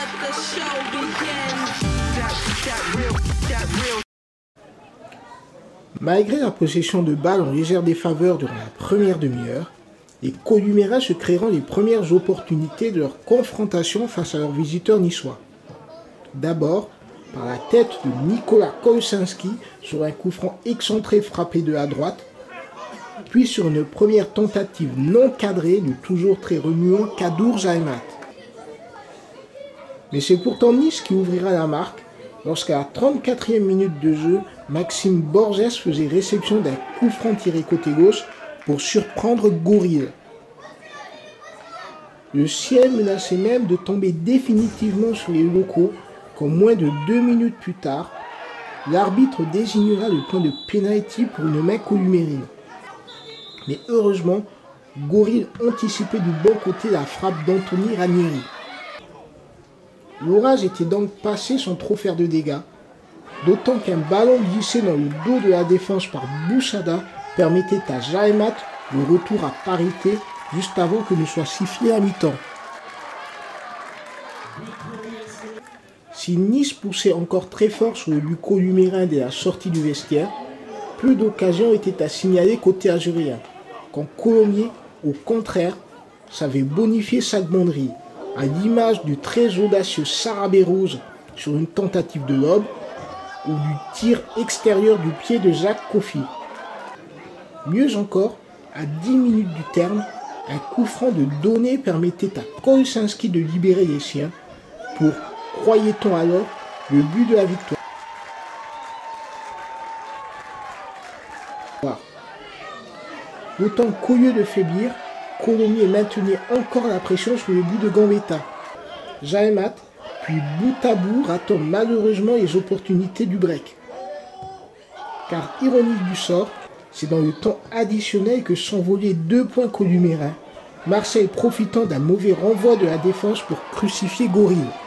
Malgré la possession de balles en légère défaveur durant la première demi-heure, les Columéras se créeront les premières opportunités de leur confrontation face à leurs visiteurs niçois. D'abord, par la tête de Nicolas Kolczynski sur un coup franc excentré frappé de la droite, puis sur une première tentative non cadrée du toujours très remuant Kadur Jaimat. Mais c'est pourtant Nice qui ouvrira la marque lorsqu'à la 34e minute de jeu, Maxime Borges faisait réception d'un coup franc tiré côté gauche pour surprendre Goril. Le ciel menaçait même de tomber définitivement sur les locaux quand moins de 2 minutes plus tard, l'arbitre désignera le point de pénalty pour une main columérine. Mais heureusement, Goril anticipait du bon côté la frappe d'Anthony Ranieri. L'orage était donc passé sans trop faire de dégâts, d'autant qu'un ballon glissé dans le dos de la défense par Bouchada permettait à Jaimat le retour à parité juste avant que ne soit sifflé à mi-temps. Si Nice poussait encore très fort sur le but columérin dès la sortie du vestiaire, peu d'occasions étaient à signaler côté azuréen, quand Colomiers, au contraire, savait bonifier sa demanderie, à l'image du très audacieux Sarabé-Rose sur une tentative de lob ou du tir extérieur du pied de Jacques Kofi. Mieux encore, à 10 minutes du terme, un coup franc de Donné permettait à Kolczynski de libérer les siens pour, croyait-on alors, le but de la victoire. D'autant qu'au lieu de faiblir, Colomiers maintenait encore la pression sur le but de Gambetta. Jaimat, puis bout à bout, ratant malheureusement les opportunités du break. Car ironique du sort, c'est dans le temps additionnel que s'envolaient 2 points columérins, Marseille profitant d'un mauvais renvoi de la défense pour crucifier Goril.